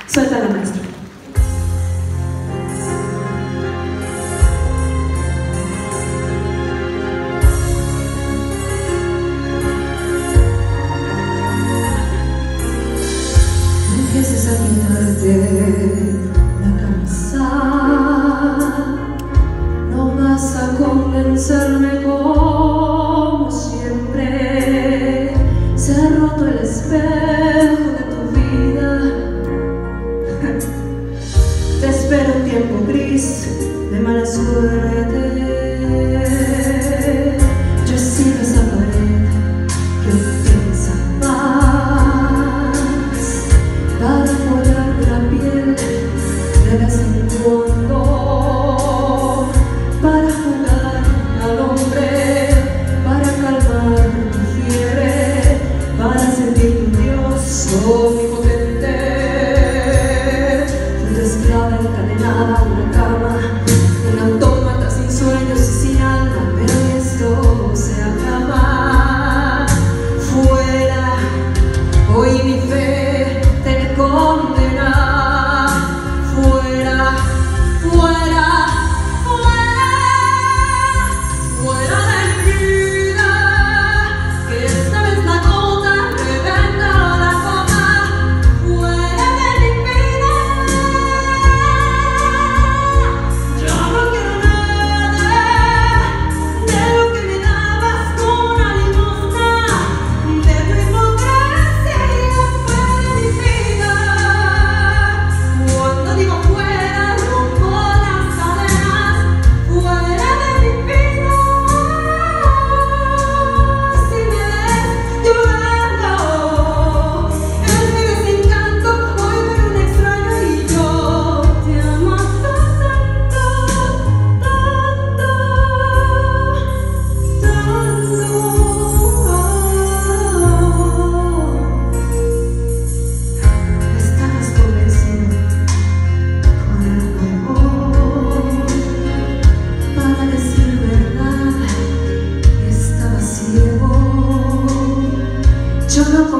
Suéltala, maestro. Empieces a quitarte la camisa, no vas a convencerme como siempre. Se ha roto el espejo de tu vida. Te espero un tiempo gris de mala suerte. Yo he sido esa pared que piensa más para poner la piel de vez en cuando, para jugar al hombre, para calmar tu fiebre, para sentir tu Dios omnipotente. Fui tu esclava encadenada en la cama, un autómata sin sueños y sin alma, pero esto se acaba. Fuera, hoy mi fe te condena. Fuera, fuera, fuera, fuera de mi vida, que esta vez la gota reventa la copa. Fuera de mi vida, yo no quiero nada de lo que me dabas con una limosna, de tu hipocresía. Fuera de mi vida, cuando digo fuera, rompo las cadenas. Fuera de mi vida, si me ves llorando, es mi desencanto. Hoy veo un extraño y yo te amo tanto, tanto, tanto. Estabas convencido con el amor para decir verdad, estaba ciego. Yo no